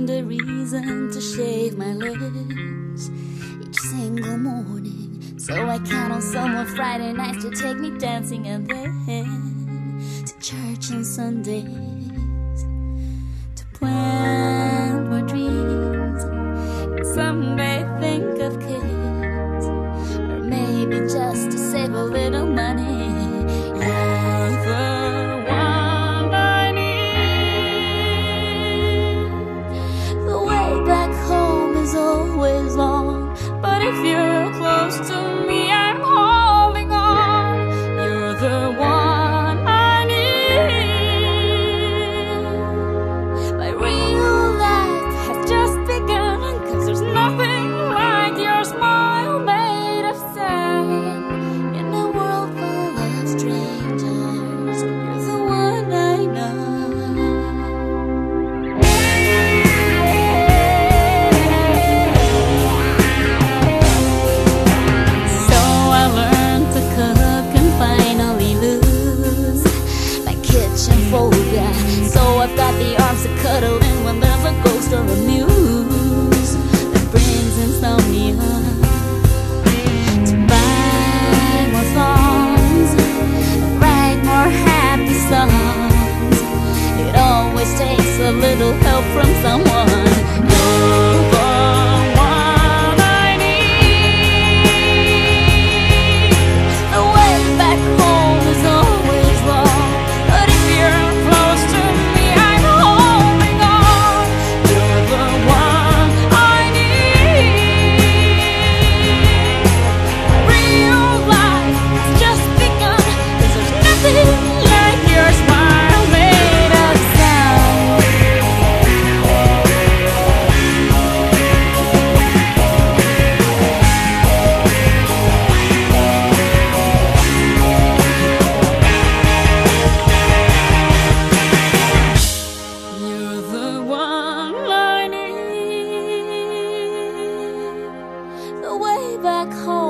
find a reason to shave my legs each single morning, so I count on someone Friday nights to take me dancing, and then to church on Sundays to plant more dreams and someday think of kids, or maybe just to save a little money. You're the one I need. The way back home is always long, but if you're close to me, I'm holding on. You're the one I need. My real life has just begun, 'cause there's nothing like your smile made of sand. In a world full of strangers, you're the one I know. So I learned to cook and finally lose my kitchen phobia. So I've got the arms to cuddle in when there's a ghost or a muse that brings insomnia. To buy more songs, write more happy songs. It always takes a little help from someone. You're the one I need. The way back home is always long, but if you're close to me, I'm holding on. You're the one I need. Real life has just begun, 'cause there's nothing like your smile made of sound. You're the one I need. The way back home